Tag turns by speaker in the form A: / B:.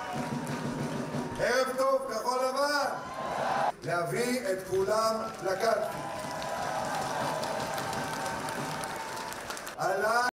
A: ערב טוב, כחול לבן. להביא את כולם לקלפי.